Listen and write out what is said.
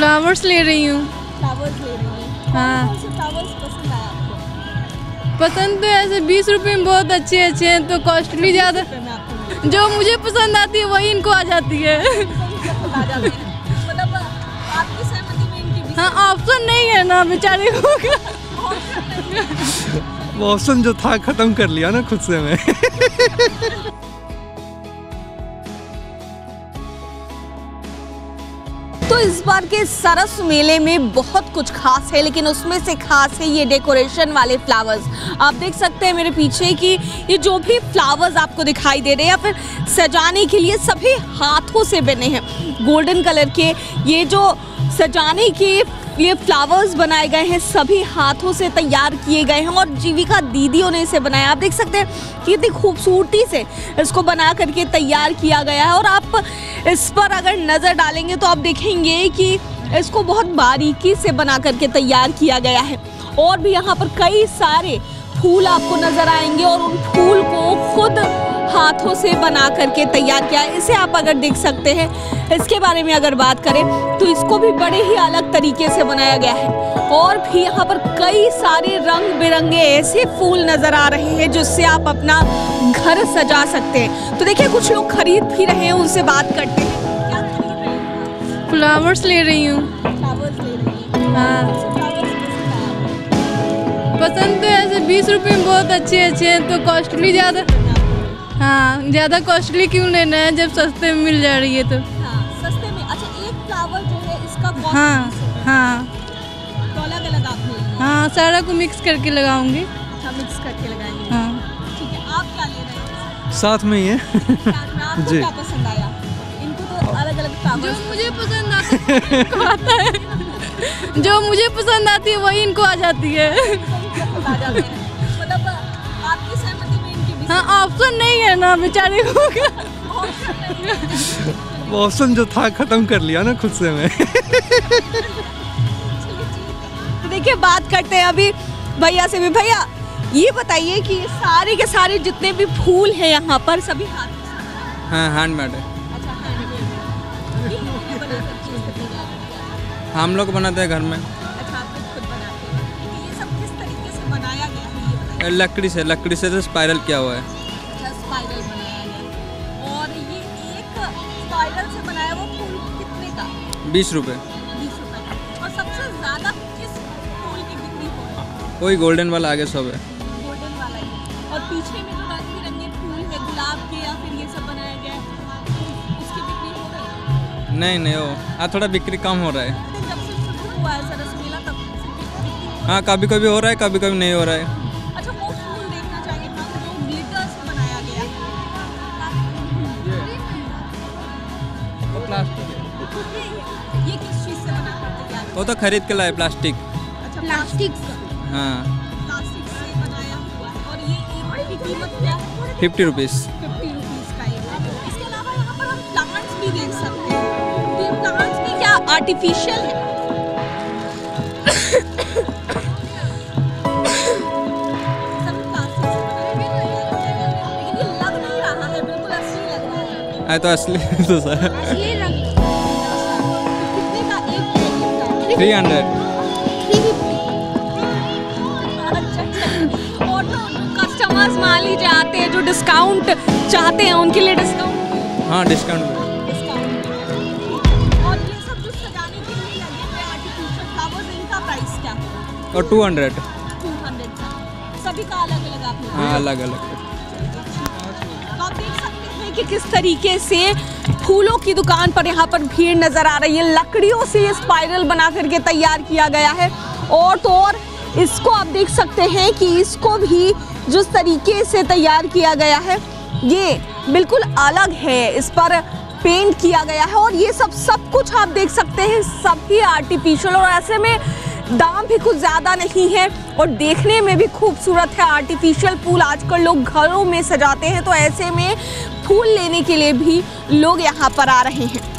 Flowers ले रही हूँ। फ्लावर्स ले रही हैं? हाँ। कौन से फ्लावर्स पसंद आए आपको? पसंद तो ऐसे 20 रुपए में बहुत अच्छे अच्छे हैं, तो कॉस्टली ज़्यादा। मैं आपको जो मुझे पसंद आती है वही इनको आ जाती है। पसंद आ जाते हैं। मतलब आपकी सहमति में इनकी भी हाँ, ऑप्शन नहीं है ना बेचारे को। वो ऑप्शन जो था खत्म कर लिया ना खुद से मैं। तो इस बार के सरस मेले में बहुत कुछ खास है, लेकिन उसमें से खास है ये डेकोरेशन वाले फ्लावर्स। आप देख सकते हैं मेरे पीछे कि ये जो भी फ्लावर्स आपको दिखाई दे रहे हैं या फिर सजाने के लिए सभी हाथों से बने हैं। गोल्डन कलर के ये जो सजाने के ये फ्लावर्स बनाए गए हैं सभी हाथों से तैयार किए गए हैं और जीविका दीदियों ने इसे बनाया। आप देख सकते हैं कि कितनी खूबसूरती से इसको बना करके तैयार किया गया है और आप इस पर अगर नज़र डालेंगे तो आप देखेंगे कि इसको बहुत बारीकी से बना करके तैयार किया गया है। और भी यहाँ पर कई सारे फूल आपको नज़र आएंगे और उन फूल को खुद हाथों से बना करके तैयार किया है। इसे आप अगर देख सकते हैं, इसके बारे में अगर बात करें तो इसको भी बड़े ही अलग तरीके से बनाया गया है। और भी यहाँ पर कई सारे रंग बिरंगे ऐसे फूल नजर आ रहे हैं जिससे आप अपना घर सजा सकते हैं। तो देखिए कुछ लोग खरीद भी रहे हैं, उनसे बात करते हैं। क्या खरीद रहे हैं? फ्लावर्स ले रही हूँ। फ्लावर्स ले रही हैं? हाँ। फ्लावर्स पसंद आए आपको? पसंद तो ऐसे 20 रुपए में बहुत अच्छे अच्छे हैं, तो कॉस्टली ज़्यादा। हाँ, ज़्यादा कॉस्टली क्यों लेना है जब सस्ते में मिल जा रही है तो। हाँ, सस्ते में। अच्छा, एक फ्लावर जो है इसका कॉस्ट हाँ हाँ तो अलग अलग आप ले रही हैं? हाँ, सारा को मिक्स करके लगाऊंगी। अच्छा, मिक्स करके लगाएंगे। हाँ। ठीक है, आप क्या ले रहे हैं? साथ में ही है। आपको जी। क्या पसंद आया? इनको तो अलग अलग फ्लावर जो मुझे पसंद आता है जो मुझे पसंद आती है वही इनको आ जाती है। आ जाते हैं। मतलब आपकी सहमति में इनकी भी हाँ, ऑप्शन नहीं है ना बेचारे को। वो ऑप्शन जो था खत्म कर लिया ना खुद से मैं। तो देखिए बात करते हैं अभी भैया से भी। भैया ये बताइए कि ये सारे के सारे जितने भी फूल हैं यहाँ पर सभी हाथ से? हाँ, हैंडमेड है। अच्छा, हैंडमेड। ये लोग बना सकते हैं, कितने का? हम लोग बनाते हैं घर में। अच्छा, आप लोग खुद बनाते हैं। ये सब किस तरीके से बनाया गया है ये बताइए? लकड़ी से तो स्पाइरल किया हुआ है। अच्छा, स्पाइरल बनाया गया। और ये एक स्पाइरल से बनाया वो फूल कितने का? 20 रुपये। 20 रुपए का। और सबसे ज़्यादा किस फूल की बिक्री हो रही है? कोई गोल्डन वाला आगे सब है। गोल्डन वाला ही। और पीछे में जो रंग बिरंगे फूल है गुलाब के या फिर ये सब बनाया गया है उसकी बिक्री हो रही है? नहीं वो आज थोड़ा बिक्री कम हो रहा है। लेकिन जब से शुरू हुआ है सरस मेला तब से बिक्री हो रही हाँ, कभी कभी हो रहा है, कभी कभी नहीं हो रहा है। है। अच्छा, वो फूल देखना चाहिए था जो ग्लिटर से बनाया गया है। ये किस चीज़ से बना कर तैयार हुआ? वो तो खरीद के लाए प्लास्टिक। अच्छा, प्लास्टिक से। हाँ, प्लास्टिक से बनाया हुआ है। और ये एक की कीमत क्या है? 50 रुपीज़। 50 रुपीज़ का एक। इसके अलावा यहाँ पर हम प्लांट्स भी देख सकते हैं। तो ये प्लांट्स भी क्या आर्टिफिशियल है? सब प्लास्टिक से बनाया गया है। लेकिन ये लग नहीं रहा है, बिल्कुल असली लग रहा है। आए तो असली तो सर। असली रंग। कितने का एक? 300। और तो कस्टमर्स मान लीजिए आते हैं जो डिस्काउंट चाहते हैं उनके लिए डिस्काउंट। हाँ, डिस्काउंट में। और ये सब जो सजाने के लिए लगे हुए आर्टिफिशियल फ्लावर्स इनका प्राइस क्या है? और 200। 200 का। सभी का अलग अलग आप लोग? हाँ, अलग अलग। तो आप देख सकते हैं कि किस तरीके से फूलों की दुकान पर यहाँ पर भीड़ नजर आ रही है। लकड़ियों से ये स्पाइरल बना करके तैयार किया गया है। और तो और इसको आप देख सकते हैं कि इसको भी जिस तरीके से तैयार किया गया है ये बिल्कुल अलग है। इस पर पेंट किया गया है और ये सब कुछ आप देख सकते हैं सभी आर्टिफिशियल। और ऐसे में दाम भी कुछ ज़्यादा नहीं है और देखने में भी खूबसूरत है। आर्टिफिशियल फूल आजकल लोग घरों में सजाते हैं, तो ऐसे में फूल लेने के लिए भी लोग यहाँ पर आ रहे हैं।